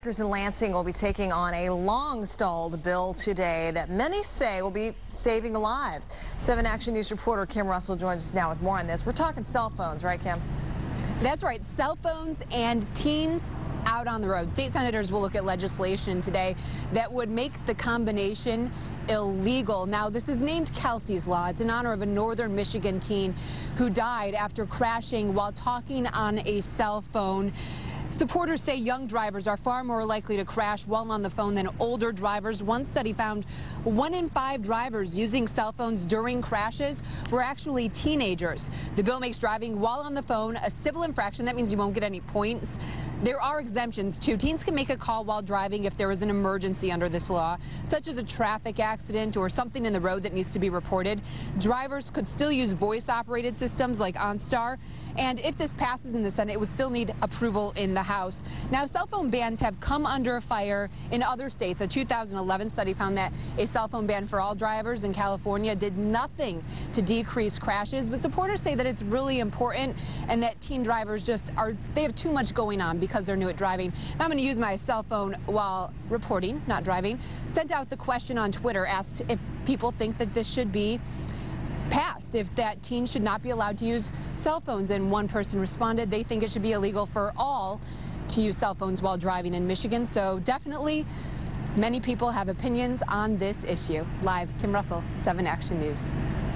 Lawmakers in Lansing will be taking on a long-stalled bill today that many say will be saving lives. 7 Action News reporter Kim Russell joins us now with more on this. We're talking cell phones, right, Kim? That's right. Cell phones and teens out on the road. State senators will look at legislation today that would make the combination illegal. Now, this is named Kelsey's Law. It's in honor of a northern Michigan teen who died after crashing while talking on a cell phone. Supporters say young drivers are far more likely to crash while on the phone than older drivers. One study found 1 in 5 drivers using cell phones during crashes were actually teenagers. The bill makes driving while on the phone a civil infraction. That means you won't get any points. There are exemptions, too. Teens can make a call while driving if there is an emergency under this law, such as a traffic accident or something in the road that needs to be reported. Drivers could still use voice-operated systems like OnStar. And if this passes in the Senate, it would still need approval in the House. Now, cell phone bans have come under fire in other states. A 2011 study found that a cell phone ban for all drivers in California did nothing to decrease crashes. But supporters say that it's really important and that teen drivers they have too much going on because they're new at driving. Now, I'm going to use my cell phone while reporting, not driving. Sent out the question on Twitter, asked if people think that this should be passed, if that teens should not be allowed to use cell phones. And one person responded they think it should be illegal for all to use cell phones while driving in Michigan. So definitely many people have opinions on this issue. Live, Kim Russell, 7 Action News.